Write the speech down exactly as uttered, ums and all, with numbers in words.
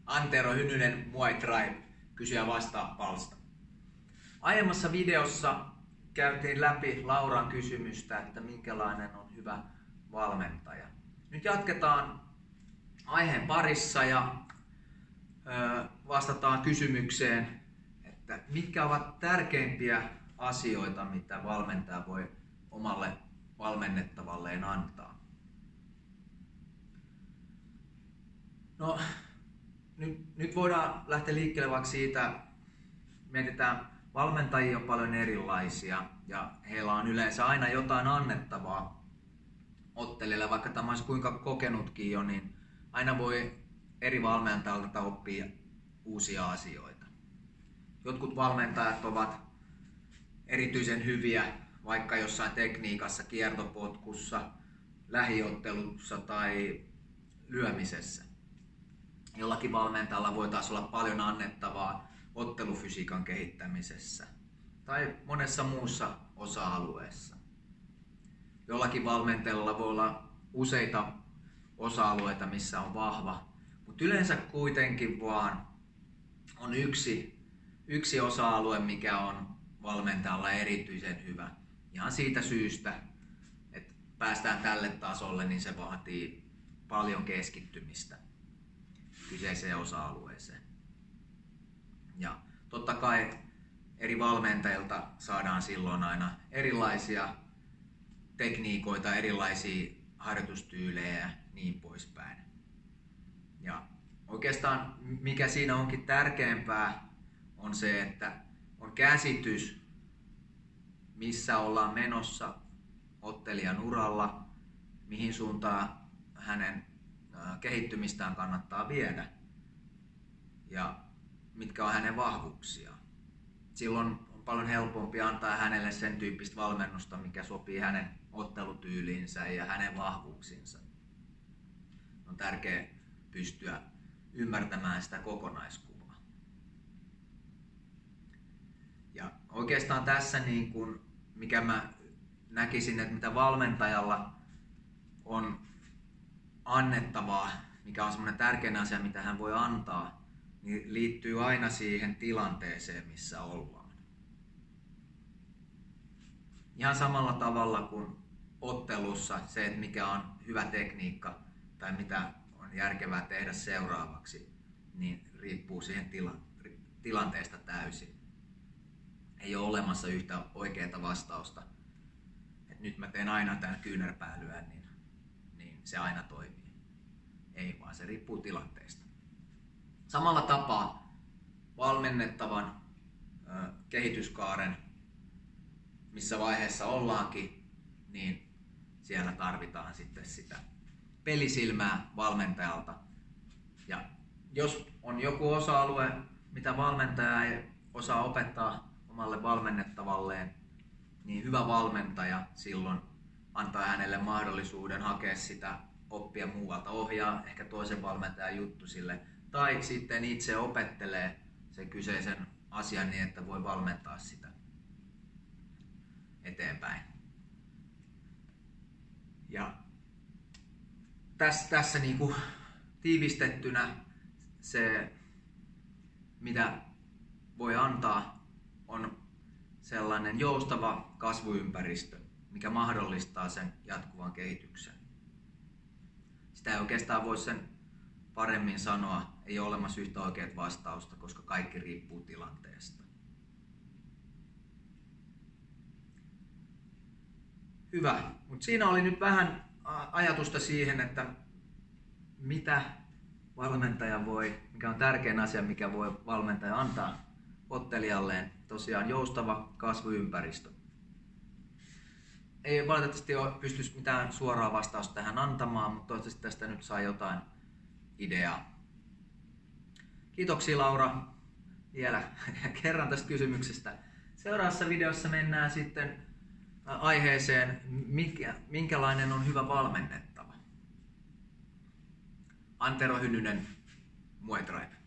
Antero Hynynen, Muay Thai, kysyä vastaa palsta. Aiemmassa videossa käytiin läpi Lauran kysymystä, että minkälainen on hyvä valmentaja. Nyt jatketaan aiheen parissa ja ö, vastataan kysymykseen, että mitkä ovat tärkeimpiä asioita, mitä valmentaja voi omalle valmennettavalleen antaa. No, nyt, nyt voidaan lähteä liikkeelle vaikka siitä, mietitään, valmentajia on paljon erilaisia ja heillä on yleensä aina jotain annettavaa ottelijalle, vaikka tämä olisi kuinka kokenutkin jo, niin aina voi eri valmentajalta oppia uusia asioita. Jotkut valmentajat ovat erityisen hyviä vaikka jossain tekniikassa, kiertopotkussa, lähiottelussa tai lyömisessä. Jollakin valmentajalla voi taas olla paljon annettavaa ottelufysiikan kehittämisessä tai monessa muussa osa-alueessa. Jollakin valmentajalla voi olla useita osa-alueita, missä on vahva, mutta yleensä kuitenkin vaan on yksi, yksi osa-alue, mikä on valmentajalla erityisen hyvä. Ihan siitä syystä, että päästään tälle tasolle, niin se vaatii paljon keskittymistä kyseiseen osa-alueeseen. Ja totta kai eri valmentajilta saadaan silloin aina erilaisia tekniikoita, erilaisia harjoitustyylejä ja niin poispäin. Ja oikeastaan mikä siinä onkin tärkeämpää on se, että on käsitys, missä ollaan menossa ottelijan uralla, mihin suuntaan hänen kehittymistään kannattaa viedä ja mitkä on hänen vahvuuksiaan. Silloin on paljon helpompi antaa hänelle sen tyyppistä valmennusta, mikä sopii hänen ottelutyyliinsä ja hänen vahvuuksinsa. On tärkeää pystyä ymmärtämään sitä kokonaiskuvaa. Ja oikeastaan tässä niin kuin, mikä mä näkisin, että mitä valmentajalla on annettavaa, mikä on semmoinen tärkeä asia, mitä hän voi antaa, niin liittyy aina siihen tilanteeseen, missä ollaan. Ihan samalla tavalla kuin ottelussa se, että mikä on hyvä tekniikka tai mitä on järkevää tehdä seuraavaksi, niin riippuu siihen tila- tilanteesta täysin. Ei ole olemassa yhtä oikeaa vastausta, että nyt mä teen aina tämän kyynärpäälyön, niin, niin se aina toimii. Ei, vaan se riippuu tilanteesta. Samalla tapaa valmennettavan ö, kehityskaaren, missä vaiheessa ollaankin, niin siellä tarvitaan sitten sitä pelisilmää valmentajalta. Ja jos on joku osa-alue, mitä valmentaja ei osaa opettaa omalle valmennettavalleen, niin hyvä valmentaja silloin antaa hänelle mahdollisuuden hakea sitä oppia muualta, ohjaa ehkä toisen valmentajan juttu sille, tai sitten itse opettelee sen kyseisen asian niin, että voi valmentaa sitä eteenpäin. Ja tässä, tässä niin kuin tiivistettynä se, mitä voi antaa, on sellainen joustava kasvuympäristö, mikä mahdollistaa sen jatkuvan kehityksen. Sitä ei oikeastaan voi sen paremmin sanoa, ei ole olemassa yhtä oikeat vastausta, koska kaikki riippuu tilanteesta. Hyvä, mutta siinä oli nyt vähän ajatusta siihen, että mitä valmentaja voi, mikä on tärkein asia, mikä voi valmentaja antaa ottelijalleen, tosiaan joustava kasvuympäristö. Ei valitettavasti ole pystyisi mitään suoraa vastausta tähän antamaan, mutta toivottavasti tästä nyt saa jotain ideaa. Kiitoksia Laura vielä kerran tästä kysymyksestä. Seuraavassa videossa mennään sitten aiheeseen, mikä, minkälainen on hyvä valmennettava. Antero Hynynen, Muay Thai.